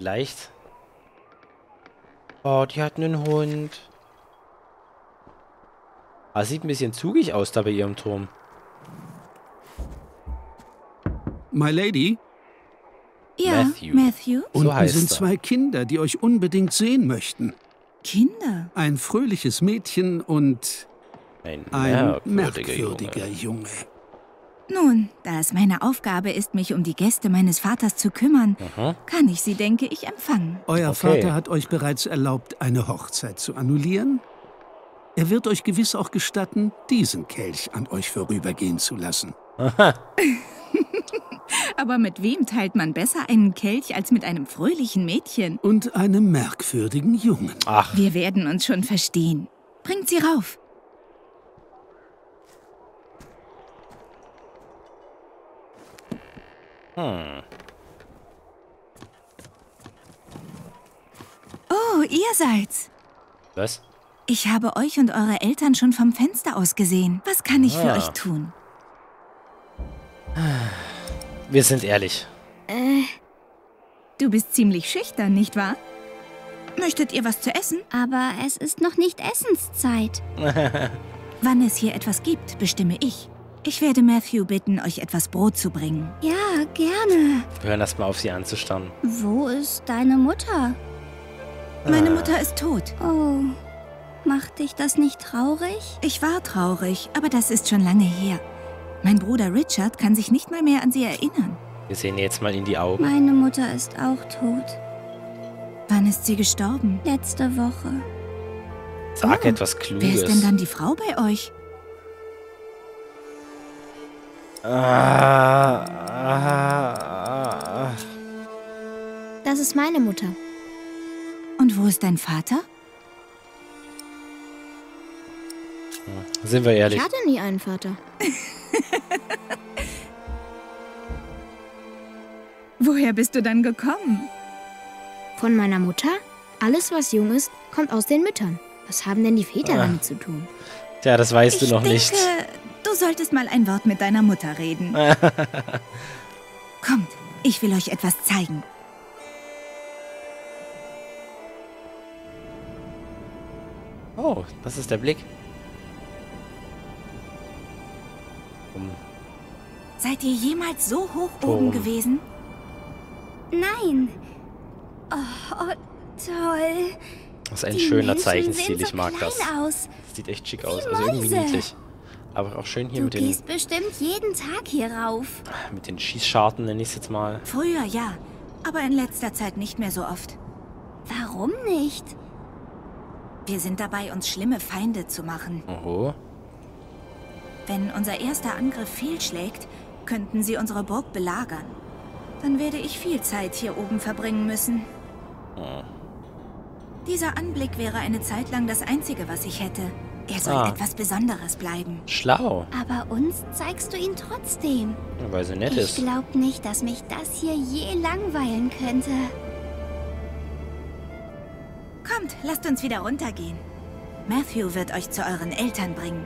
vielleicht... Oh, die hat einen Hund. Ah, sieht ein bisschen zugig aus da bei ihrem Turm. My Lady? Ja, Matthew. Matthew? So Unten heißt sind er. 2 Kinder, die euch unbedingt sehen möchten. Kinder? Ein fröhliches Mädchen und Ein ein merkwürdiger merkwürdiger Junge. Nun, da es meine Aufgabe ist, mich um die Gäste meines Vaters zu kümmern, Aha. kann ich sie, denke ich, empfangen. Euer Okay. Vater hat euch bereits erlaubt, eine Hochzeit zu annullieren. Er wird euch gewiss auch gestatten, diesen Kelch an euch vorübergehen zu lassen. Aber mit wem teilt man besser einen Kelch als mit einem fröhlichen Mädchen? Und einem merkwürdigen Jungen. Ach, Wir werden uns schon verstehen. Bringt sie rauf. Oh, ihr seid's. was? Ich habe euch und eure Eltern schon vom Fenster aus gesehen. Was kann ich für Ah. euch tun? Wir sind ehrlich. Du bist ziemlich schüchtern, nicht wahr? Möchtet ihr was zu essen? Aber es ist noch nicht Essenszeit. Wann es hier etwas gibt, bestimme ich. Ich werde Matthew bitten, euch etwas Brot zu bringen. Ja, gerne. Wir hören erst mal auf, sie anzustarren. Wo ist deine Mutter? Meine Mutter ist tot. Oh, macht dich das nicht traurig? Ich war traurig, aber das ist schon lange her. Mein Bruder Richard kann sich nicht mal mehr an sie erinnern. Wir sehen ihr jetzt mal in die Augen. Meine Mutter ist auch tot. Wann ist sie gestorben? Letzte Woche. Sag Oh, etwas Wer ist denn Kluges. dann die Frau bei euch? Das ist meine Mutter. Und wo ist dein Vater? Sind wir ehrlich? Ich hatte nie einen Vater. Woher bist du dann gekommen? Von meiner Mutter? Alles, was jung ist, kommt aus den Müttern. Was haben denn die Väter damit zu tun? Tja, das weißt du Ich noch denke, nicht. du solltest mal ein Wort mit deiner Mutter reden. Kommt, ich will euch etwas zeigen. Oh, das ist der Blick. Seid ihr jemals so hoch Turm. oben gewesen? Nein. Oh, toll. Das ist ein Die schöner Menschen Zeichenstil, sehen ich mag so das. klein aus. Das sieht echt schick Wie aus, also irgendwie Mäuse. niedlich. Aber auch schön hier Du mit den, gehst bestimmt jeden Tag hier rauf. Schießscharten, nenne ich es jetzt mal. Früher ja, aber in letzter Zeit nicht mehr so oft. Warum nicht? Wir sind dabei, uns schlimme Feinde zu machen. Oho. Wenn unser erster Angriff fehlschlägt, könnten sie unsere Burg belagern. Dann werde ich viel Zeit hier oben verbringen müssen. Dieser Anblick wäre eine Zeit lang das Einzige, was ich hätte. Er soll etwas Besonderes bleiben. Schlau. Aber uns zeigst du ihn trotzdem. Weil sie nett Ich ist. glaub nicht, dass mich das hier je langweilen könnte. Kommt, lasst uns wieder runtergehen. Matthew wird euch zu euren Eltern bringen.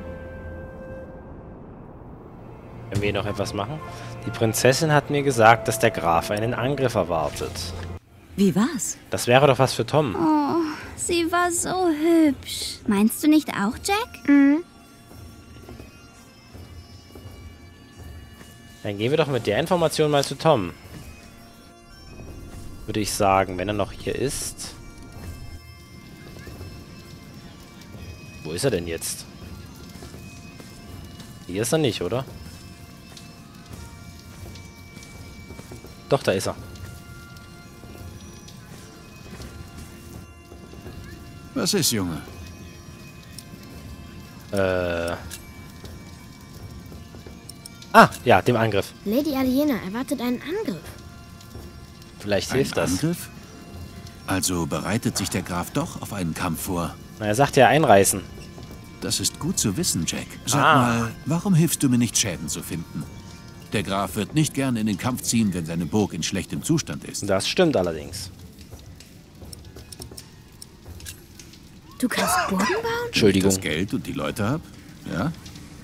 Können wir noch etwas machen? Die Prinzessin hat mir gesagt, dass der Graf einen Angriff erwartet. Wie war's? Das wäre doch was für Tom. Oh, sie war so hübsch. Meinst du nicht auch, Jack? Mhm. Dann gehen wir doch mit der Information mal zu Tom. Würde ich sagen, wenn er noch hier ist. Wo ist er denn jetzt? Hier ist er nicht, oder? Doch, da ist er. Was ist, Junge? Ah, ja, dem Angriff. Lady Aliena erwartet einen Angriff. Vielleicht Ein hilft das. Angriff? Also bereitet sich der Graf doch auf einen Kampf vor. Na, er sagt ja einreißen. Das ist gut zu wissen, Jack. Sag Ah. mal, warum hilfst du mir nicht, Schäden zu finden? Der Graf wird nicht gern in den Kampf ziehen, wenn seine Burg in schlechtem Zustand ist. Das stimmt allerdings. Du kannst Burgen bauen? Wenn ich Entschuldigung. das Geld und die Leute hab? Ja?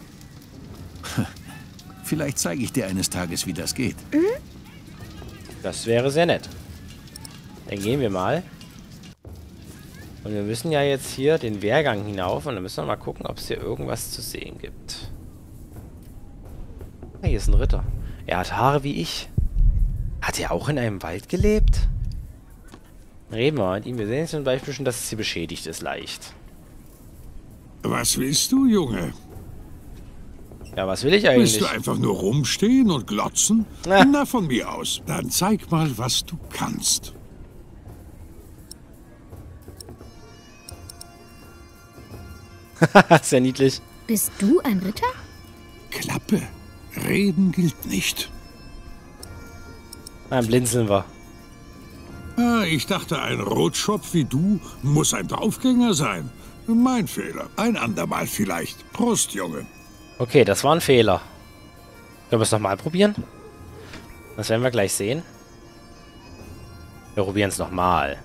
Vielleicht zeige ich dir eines Tages, wie das geht. Das wäre sehr nett. Dann gehen wir mal. Und wir müssen ja jetzt hier den Wehrgang hinauf. Und dann müssen wir mal gucken, ob es hier irgendwas zu sehen gibt. Ah, hier ist ein Ritter. Er hat Haare wie ich. Hat er auch in einem Wald gelebt? Reden wir mal mit ihm. Wir sehen zum Beispiel schon, dass es hier beschädigt ist, leicht. Was willst du, Junge? Ja, was will ich eigentlich? Willst du einfach nur rumstehen und glotzen? Na. Na, von mir aus. Dann zeig mal, was du kannst. Sehr niedlich. Bist du ein Ritter? Klappe. Reden gilt nicht. Dann blinzeln wir. Ah, ich dachte, ein Rotschopf wie du muss ein Draufgänger sein. Mein Fehler. Ein andermal vielleicht. Prost, Junge. Okay, das war ein Fehler. Können wir es nochmal probieren? Das werden wir gleich sehen. Wir probieren es nochmal.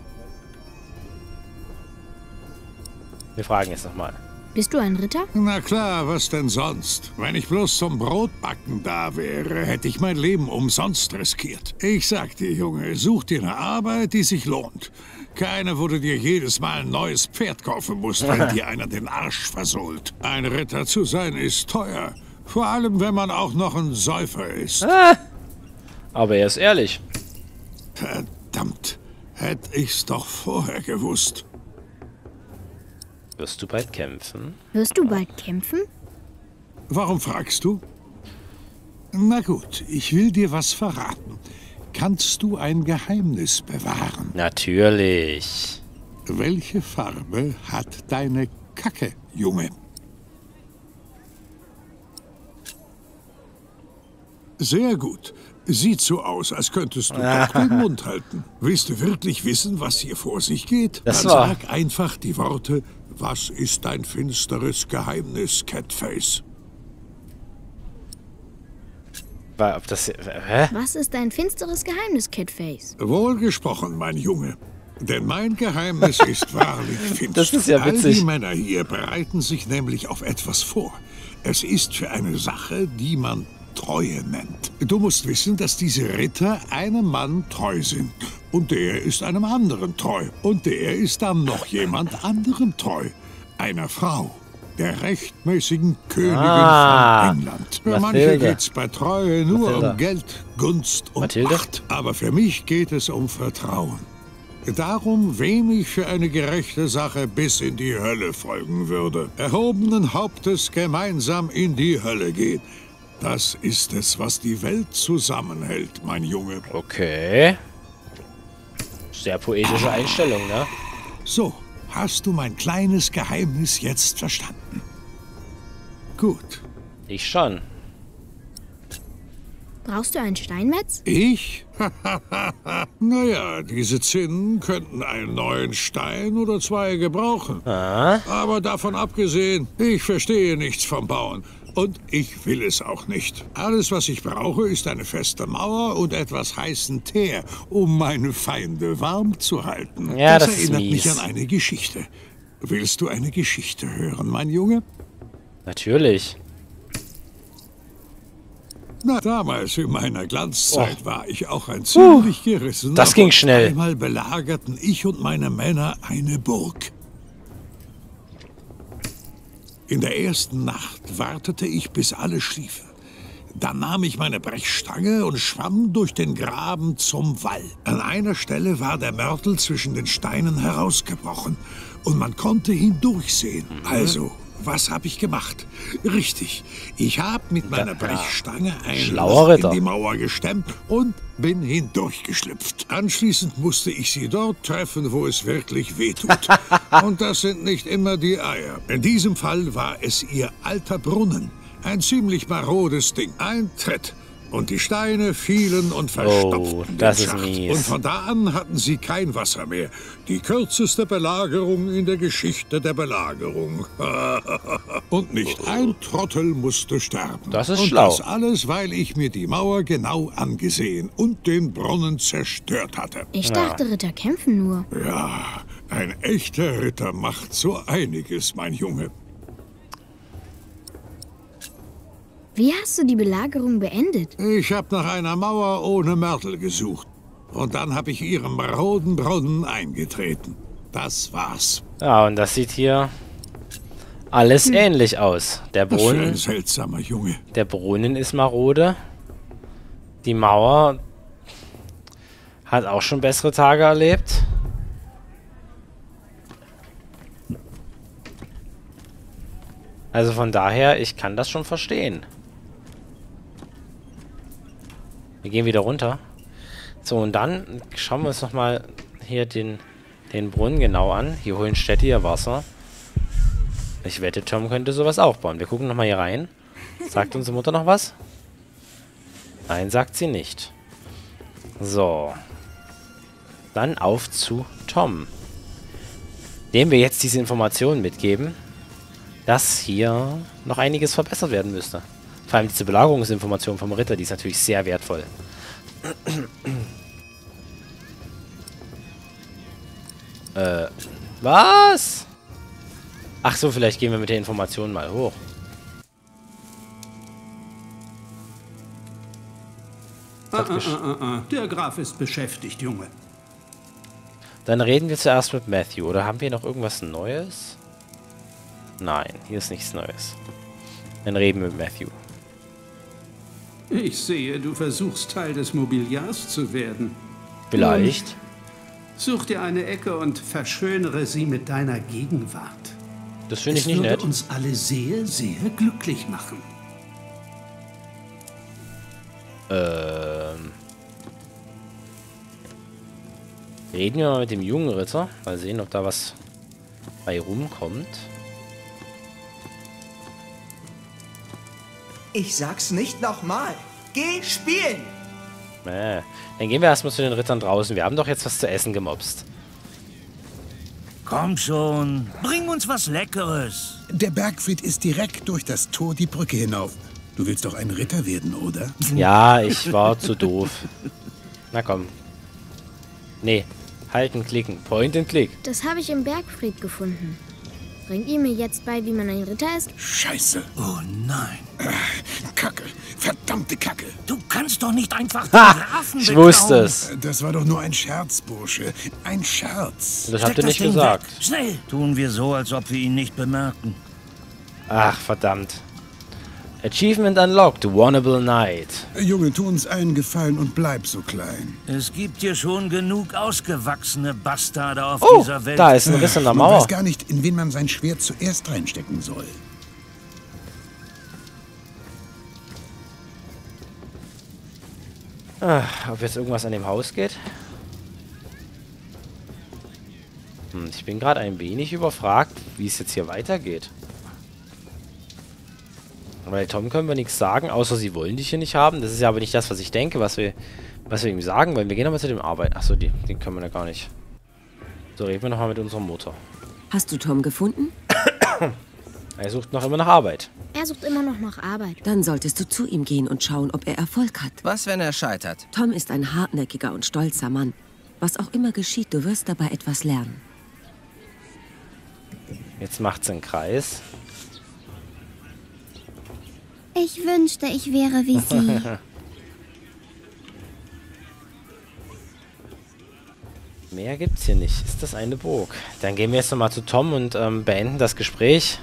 Wir fragen jetzt nochmal. Bist du ein Ritter? Na klar, was denn sonst? Wenn ich bloß zum Brotbacken da wäre, hätte ich mein Leben umsonst riskiert. Ich sag dir, Junge, such dir eine Arbeit, die sich lohnt. Keine, wo du dir jedes Mal ein neues Pferd kaufen musst, wenn dir einer den Arsch versohlt. Ein Ritter zu sein ist teuer. Vor allem, wenn man auch noch ein Säufer ist. Aber er ist ehrlich. Verdammt, hätte ich's doch vorher gewusst. Wirst du bald kämpfen? Wirst du bald kämpfen? Warum fragst du? Na gut, ich will dir was verraten. Kannst du ein Geheimnis bewahren? Natürlich. Welche Farbe hat deine Kacke, Junge? Sehr gut. Sieht so aus, als könntest du doch den Mund halten. Willst du wirklich wissen, was hier vor sich geht? Das Dann war- sag einfach die Worte: Was ist dein finsteres Geheimnis, Catface? Ob das... Hä? Was ist dein finsteres Geheimnis, Catface? Wohlgesprochen, mein Junge. Denn mein Geheimnis ist wahrlich finster. Das ist ja All witzig. die Männer hier bereiten sich nämlich auf etwas vor. Es ist für eine Sache, die man Treue nennt. Du musst wissen, dass diese Ritter einem Mann treu sind. Und der ist einem anderen treu. Und der ist dann noch jemand anderem treu. Einer Frau. Der rechtmäßigen Königin von England. Für manche Mathilde. geht's bei Treue nur Mathilda. um Geld, Gunst und Mathilde? Macht. Aber für mich geht es um Vertrauen. Darum, wem ich für eine gerechte Sache bis in die Hölle folgen würde. Erhobenen Hauptes gemeinsam in die Hölle gehen. Das ist es, was die Welt zusammenhält, mein Junge. Okay. Sehr poetische Einstellung, ne? So, hast du mein kleines Geheimnis jetzt verstanden? Gut. Ich schon. Brauchst du ein Steinmetz? Ich? Naja, diese Zinnen könnten einen neuen Stein oder zwei gebrauchen. Aber davon abgesehen, ich verstehe nichts vom Bauen. Und ich will es auch nicht. Alles, was ich brauche, ist eine feste Mauer und etwas heißen Teer, um meine Feinde warm zu halten. Ja, das ist erinnert mich mies. an eine Geschichte. Willst du eine Geschichte hören, mein Junge? Natürlich. Na, damals in meiner Glanzzeit war ich auch ein ziemlich gerissener. das ging Bock. schnell. Einmal belagerten ich und meine Männer eine Burg. In der ersten Nacht wartete ich, bis alle schliefen. Dann nahm ich meine Brechstange und schwamm durch den Graben zum Wall. An einer Stelle war der Mörtel zwischen den Steinen herausgebrochen und man konnte hindurchsehen. Also, was habe ich gemacht? Richtig, ich habe mit meiner Brechstange ein Schlauer Loch Ritter. in die Mauer gestemmt und bin hindurchgeschlüpft. Anschließend musste ich sie dort treffen, wo es wirklich wehtut. Und das sind nicht immer die Eier. In diesem Fall war es ihr alter Brunnen. Ein ziemlich marodes Ding. Ein Tritt. Und die Steine fielen und verstopften das den ist Schacht. mies. Und von da an hatten sie kein Wasser mehr. Die kürzeste Belagerung in der Geschichte der Belagerung. Und nicht ein Trottel musste sterben. Das ist und schlau. das alles, weil ich mir die Mauer genau angesehen und den Brunnen zerstört hatte. Ich dachte, Ritter kämpfen nur. Ja, ein echter Ritter macht so einiges, mein Junge. Wie hast du die Belagerung beendet? Ich habe nach einer Mauer ohne Mörtel gesucht. Und dann habe ich ihrem maroden Brunnen eingetreten. Das war's. Ja, und das sieht hier alles ähnlich aus. Der Was für ein Brunnen, seltsamer Junge. der Brunnen ist marode. Die Mauer hat auch schon bessere Tage erlebt. Also von daher, ich kann das schon verstehen. Wir gehen wieder runter. So, und dann schauen wir uns nochmal hier den Brunnen genau an. Hier holen Städte ihr Wasser. Ich wette, Tom könnte sowas auch bauen. Wir gucken nochmal hier rein. Sagt unsere Mutter noch was? Nein, sagt sie nicht. So. Dann auf zu Tom. Dem wir jetzt diese Informationen mitgeben, dass hier noch einiges verbessert werden müsste. Vor allem diese Belagerungsinformation vom Ritter, die ist natürlich sehr wertvoll. Was? Ach so, vielleicht gehen wir mit der Information mal hoch. Der Graf ist beschäftigt, Junge. Dann reden wir zuerst mit Matthew. Oder haben wir noch irgendwas Neues? Nein, hier ist nichts Neues. Dann reden wir mit Matthew. Ich sehe, du versuchst Teil des Mobiliars zu werden. Vielleicht. Such dir eine Ecke und verschönere sie mit deiner Gegenwart. Das finde ich Es nicht würde nett. uns alle sehr, sehr glücklich machen. Reden wir mal mit dem jungen Ritter. Mal sehen, ob da was bei rumkommt. Ich sag's nicht nochmal. Geh spielen! Dann gehen wir erstmal zu den Rittern draußen. Wir haben doch jetzt was zu essen gemobst. Komm schon, bring uns was Leckeres. Der Bergfried ist direkt durch das Tor die Brücke hinauf. Du willst doch ein Ritter werden, oder? Ja, ich war zu doof. Na komm. Nee, halten, klicken. Point and click. Das habe ich im Bergfried gefunden. Bringt ihr mir jetzt bei, wie man ein Ritter ist? Scheiße. Oh nein. Kacke. Verdammte Kacke. Du kannst doch nicht einfach den Ha! Grafen Ich beklauen. wusste es. Das war doch nur ein Scherz, Bursche. Ein Scherz. Das habt Steck ihr das nicht Ding gesagt. weg. Schnell. Tun wir so, als ob wir ihn nicht bemerken. Ach, verdammt. Achievement unlocked. Wannable Knight. Junge, tu uns einen Gefallen und bleib so klein. Es gibt hier schon genug ausgewachsene Bastarde auf Oh, dieser Welt. da ist ein Riss in der Man Mauer. weiß gar nicht, in wen man sein Schwert zuerst reinstecken soll. Ob jetzt irgendwas an dem Haus geht? Ich bin gerade ein wenig überfragt, wie es jetzt hier weitergeht. Weil Tom können wir nichts sagen, außer sie wollen dich hier nicht haben. Das ist ja aber nicht das, was ich denke, was wir ihm sagen wollen. Wir gehen nochmal zu dem Arbeit. Achso, den können wir ja gar nicht. So, reden wir nochmal mit unserer Mutter. Hast du Tom gefunden? Er sucht noch immer nach Arbeit. Er sucht immer noch nach Arbeit. Dann solltest du zu ihm gehen und schauen, ob er Erfolg hat. Was, wenn er scheitert? Tom ist ein hartnäckiger und stolzer Mann. Was auch immer geschieht, du wirst dabei etwas lernen. Jetzt macht's einen Kreis. Ich wünschte, ich wäre wie sie. Mehr gibt's hier nicht. Ist das eine Burg? Dann gehen wir jetzt nochmal zu Tom und beenden das Gespräch.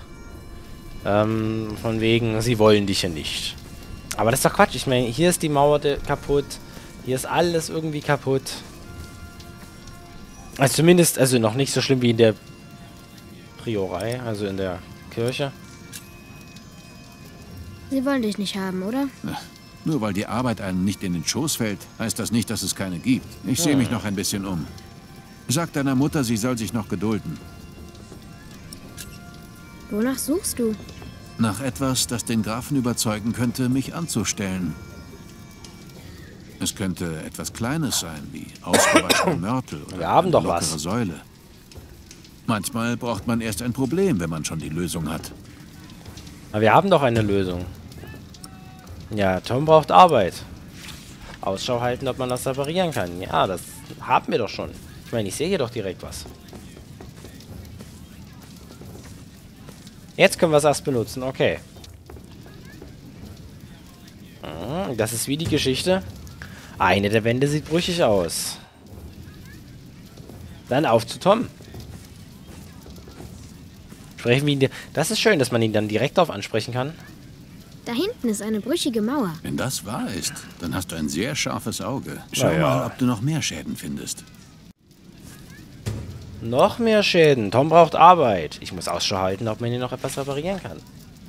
Von wegen, sie wollen dich ja nicht. Aber das ist doch Quatsch. Ich meine, hier ist die Mauer kaputt. Hier ist alles irgendwie kaputt. Also zumindest, also noch nicht so schlimm wie in der Priorei, also in der Kirche. Sie wollen dich nicht haben, oder? Nur weil die Arbeit einem nicht in den Schoß fällt, heißt das nicht, dass es keine gibt. Ich sehe mich noch ein bisschen um. Sag deiner Mutter, sie soll sich noch gedulden. Wonach suchst du? Nach etwas, das den Grafen überzeugen könnte, mich anzustellen. Es könnte etwas Kleines sein, wie ausgewaschene Mörtel oder Wir haben eine doch lockere was. Säule. Manchmal braucht man erst ein Problem, wenn man schon die Lösung hat. Aber wir haben doch eine Lösung. Ja, Tom braucht Arbeit. Ausschau halten, ob man das reparieren kann. Ja, das haben wir doch schon. Ich meine, ich sehe hier doch direkt was. Jetzt können wir es erst benutzen. Okay. Das ist wie die Geschichte Eine der Wände sieht brüchig aus. Dann auf zu Tom. Sprechen wir ihn. Das ist schön, dass man ihn dann direkt darauf ansprechen kann. Da hinten ist eine brüchige Mauer. Wenn das wahr ist, dann hast du ein sehr scharfes Auge. Schau Ja. mal, ob du noch mehr Schäden findest. Noch mehr Schäden. Tom braucht Arbeit. Ich muss Ausschau halten, ob man hier noch etwas reparieren kann.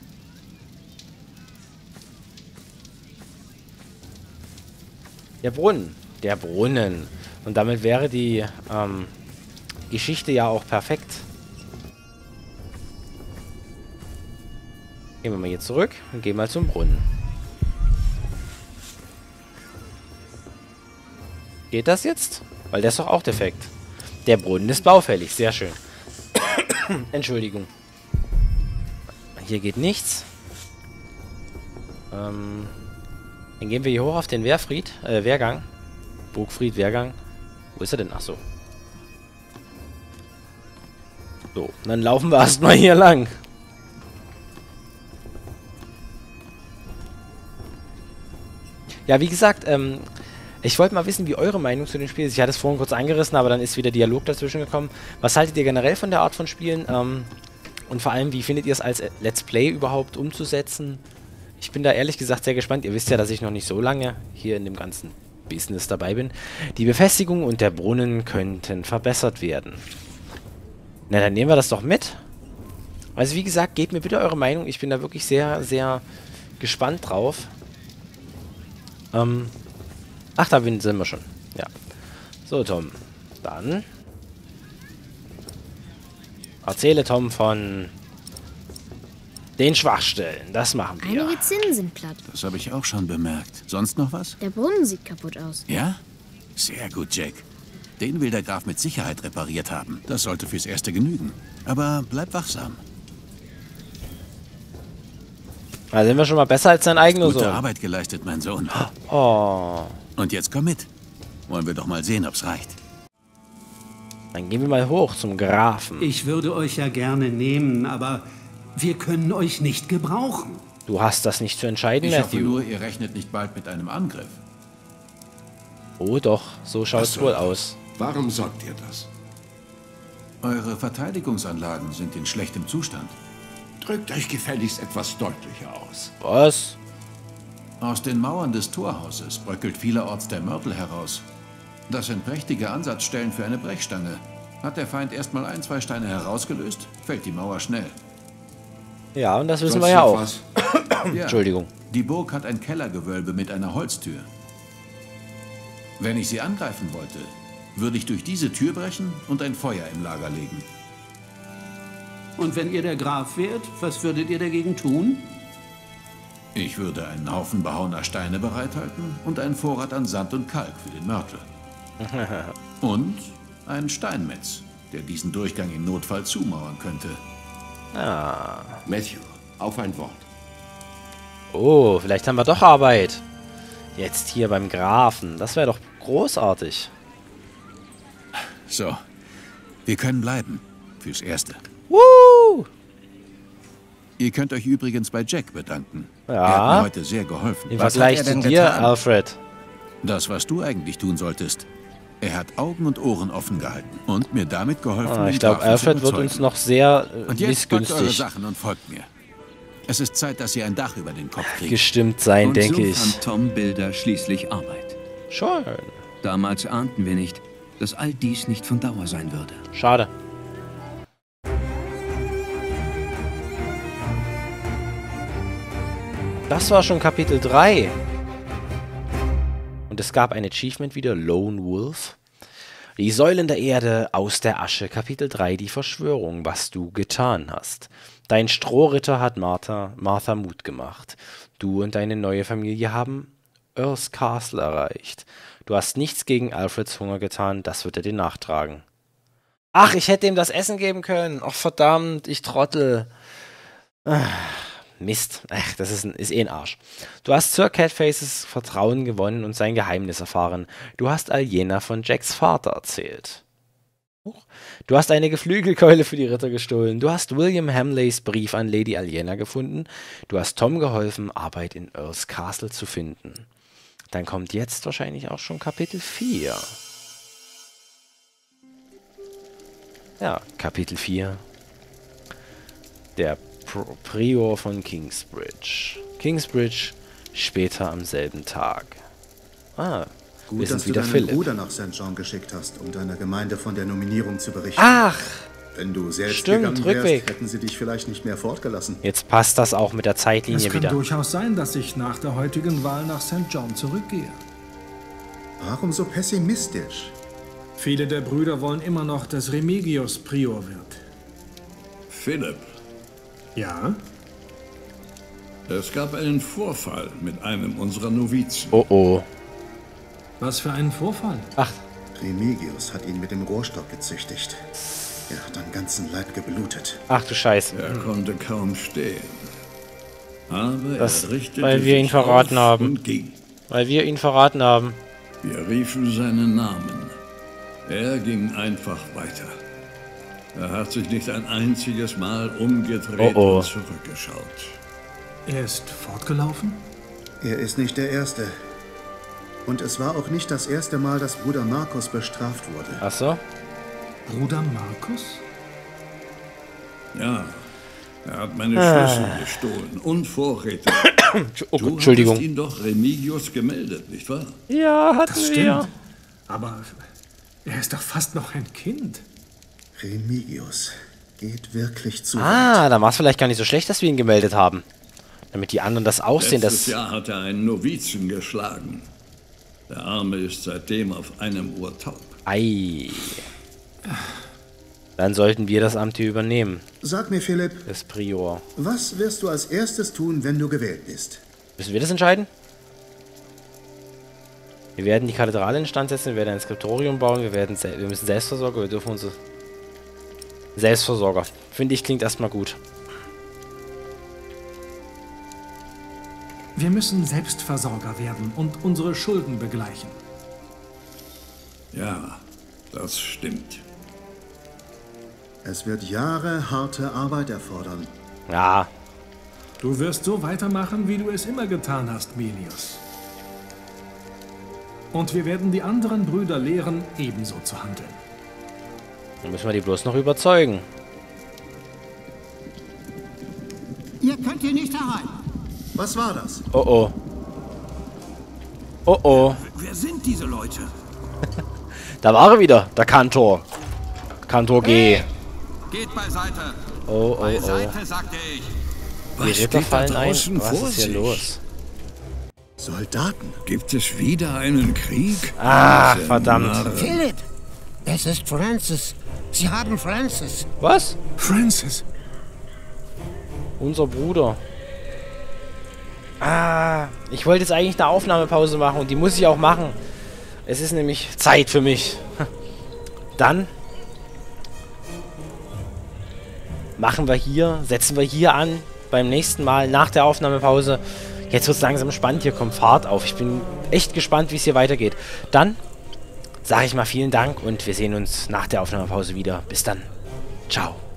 Der Brunnen. Der Brunnen. Und damit wäre die Geschichte ja auch perfekt. Gehen wir mal hier zurück und gehen mal zum Brunnen. Geht das jetzt? Weil der ist doch auch defekt. Der Brunnen ist baufällig. Sehr schön. Entschuldigung. Hier geht nichts. Dann gehen wir hier hoch auf den Wehrgang. Burgfried, Wehrgang. Wo ist er denn? Ach so. So, dann laufen wir erstmal hier lang. Ja, wie gesagt, ich wollte mal wissen, wie eure Meinung zu dem Spiel ist. Ich hatte es vorhin kurz angerissen, aber dann ist wieder Dialog dazwischen gekommen. Was haltet ihr generell von der Art von Spielen? Und vor allem, wie findet ihr es als Let's Play überhaupt umzusetzen? Ich bin da ehrlich gesagt sehr gespannt. Ihr wisst ja, dass ich noch nicht so lange hier in dem ganzen Business dabei bin. Die Befestigung und der Brunnen könnten verbessert werden. Na, dann nehmen wir das doch mit. Also wie gesagt, gebt mir bitte eure Meinung. Ich bin da wirklich sehr, sehr gespannt drauf. Ach, da sind wir schon. Ja. So, Tom. Dann erzähle Tom von den Schwachstellen. Das machen wir. Einige Zinnen sind platt. Das habe ich auch schon bemerkt. Sonst noch was? Der Brunnen sieht kaputt aus. Ja? Sehr gut, Jack. Den will der Graf mit Sicherheit repariert haben. Das sollte fürs Erste genügen. Aber bleib wachsam. Da sind wir schon mal besser als sein eigener Gute Sohn. Arbeit geleistet, mein Sohn. Oh. Und jetzt komm mit. Wollen wir doch mal sehen, ob's reicht. Dann gehen wir mal hoch zum Grafen. Ich würde euch ja gerne nehmen, aber wir können euch nicht gebrauchen. Du hast das nicht zu entscheiden, Ich hoffe Matthew. nur, ihr rechnet nicht bald mit einem Angriff. Oh doch, so schaut's wohl aus. Warum sagt ihr das? Eure Verteidigungsanlagen sind in schlechtem Zustand. Drückt euch gefälligst etwas deutlicher aus. Was? Aus den Mauern des Torhauses bröckelt vielerorts der Mörtel heraus. Das sind prächtige Ansatzstellen für eine Brechstange. Hat der Feind erstmal 1, 2 Steine herausgelöst, fällt die Mauer schnell. Ja, und das wissen Sonst wir ja noch auch. was? Ja, Entschuldigung. Die Burg hat ein Kellergewölbe mit einer Holztür. Wenn ich sie angreifen wollte, würde ich durch diese Tür brechen und ein Feuer im Lager legen. Und wenn ihr der Graf wärt, was würdet ihr dagegen tun? Ich würde einen Haufen behauener Steine bereithalten und einen Vorrat an Sand und Kalk für den Mörtel. Und einen Steinmetz, der diesen Durchgang im Notfall zumauern könnte. Ah. Matthew, auf ein Wort. Oh, vielleicht haben wir doch Arbeit. Jetzt hier beim Grafen. Das wäre doch großartig. So, wir können bleiben. Fürs Erste. Woo! Ihr könnt euch übrigens bei Jack bedanken. Ja. Er hat mir heute sehr geholfen. Im Vergleich zu dir, Alfred. Das, was du eigentlich tun solltest. Er hat Augen und Ohren offen gehalten und mir damit geholfen, Ah, den ich glaube, Grafen zu Alfred wird überzeugen. uns noch sehr Und jetzt packt eure missgünstig Sachen und folgt mir. Es ist Zeit, dass ihr ein Dach über den Kopf kriegt. gestimmt sein, Und denke so ich. fand Tom Bilder schließlich Arbeit. Schon. Damals ahnten wir nicht, dass all dies nicht von Dauer sein würde. Schade. Das war schon Kapitel 3. Und es gab ein Achievement wieder, Lone Wolf. Die Säulen der Erde aus der Asche, Kapitel 3, die Verschwörung, was du getan hast. Dein Strohritter hat Martha Mut gemacht. Du und deine neue Familie haben Earth's Castle erreicht. Du hast nichts gegen Alfreds Hunger getan, das wird er dir nachtragen. Ach, ich hätte ihm das Essen geben können. Ach, verdammt, ich Trottel. Mist. Ach, das ist eh ein Arsch. Du hast Sir Catfaces Vertrauen gewonnen und sein Geheimnis erfahren. Du hast Aliena von Jacks Vater erzählt. Du hast eine Geflügelkeule für die Ritter gestohlen. Du hast William Hamleys Brief an Lady Aliena gefunden. Du hast Tom geholfen, Arbeit in Earl's Castle zu finden. Dann kommt jetzt wahrscheinlich auch schon Kapitel 4. Ja, Kapitel 4. Der Prior von Kingsbridge. Kingsbridge, später am selben Tag. Ah, gut, dass du deinen Bruder nach St. John geschickt hast, um deiner Gemeinde von der Nominierung zu berichten. Ach! Wenn du selbst Stimmt, gegangen wärst, hätten sie dich vielleicht nicht mehr fortgelassen. Jetzt passt das auch mit der Zeitlinie wieder. Es kann durchaus sein, dass ich nach der heutigen Wahl nach St. John zurückgehe. Warum so pessimistisch? Viele der Brüder wollen immer noch, dass Remigius Prior wird. Philipp. Ja? Es gab einen Vorfall mit einem unserer Novizen. Oh oh. Was für einen Vorfall? Ach. Remigius hat ihn mit dem Rohrstock gezüchtigt. Er hat am ganzen Leib geblutet. Ach du Scheiße. Er konnte kaum stehen. Aber das, er richtete weil wir ihn verraten haben. Und ging. Weil wir ihn verraten haben. Wir riefen seinen Namen. Er ging einfach weiter. Er hat sich nicht ein einziges Mal umgedreht und zurückgeschaut. Er ist fortgelaufen? Er ist nicht der Erste. Und es war auch nicht das erste Mal, dass Bruder Markus bestraft wurde. Ach so? Bruder Markus? Ja, er hat meine Schlüssel gestohlen und Vorräte. Du Entschuldigung. hast ihn doch Remigius gemeldet, nicht wahr? Ja, hatten das wir. Stimmt. Aber er ist doch fast noch ein Kind. Remigius geht wirklich zu weit. Dann war es vielleicht gar nicht so schlecht, dass wir ihn gemeldet haben. Damit die anderen das auch sehen. Letztes Jahr hat er einen Novizen geschlagen. Der Arme ist seitdem auf einem Ohr taub. Ei. Dann sollten wir das Amt hier übernehmen. Sag mir, Philipp. Das Prior. Was wirst du als erstes tun, wenn du gewählt bist? Müssen wir das entscheiden? Wir werden die Kathedrale instand setzen, wir werden ein Skriptorium bauen, wir müssen Selbstversorger, wir dürfen unsere... Selbstversorger. Finde ich, klingt erstmal gut. Wir müssen Selbstversorger werden und unsere Schulden begleichen. Ja, das stimmt. Es wird Jahre harte Arbeit erfordern. Ja. Du wirst so weitermachen, wie du es immer getan hast, Melius. Und wir werden die anderen Brüder lehren, ebenso zu handeln. Dann müssen wir die bloß noch überzeugen. Ihr könnt hier nicht herein. Was war das? Oh oh. Oh oh. Wer sind diese Leute? Da war er wieder, der Kantor. Kantor G. Hey, geht beiseite. Oh, oh, beiseite, sagte ich. Die Ritter fallen ein. Was ist hier los? Soldaten. Gibt es wieder einen Krieg? Ah, verdammt. Philipp, es ist Francis. Sie haben Francis. Was? Francis. Unser Bruder. Ah, ich wollte jetzt eigentlich eine Aufnahmepause machen und die muss ich auch machen. Es ist nämlich Zeit für mich. Dann setzen wir hier an beim nächsten Mal nach der Aufnahmepause. Jetzt wird es langsam spannend, hier kommt Fahrt auf. Ich bin echt gespannt, wie es hier weitergeht. Dann sage ich mal vielen Dank und wir sehen uns nach der Aufnahmepause wieder. Bis dann. Ciao.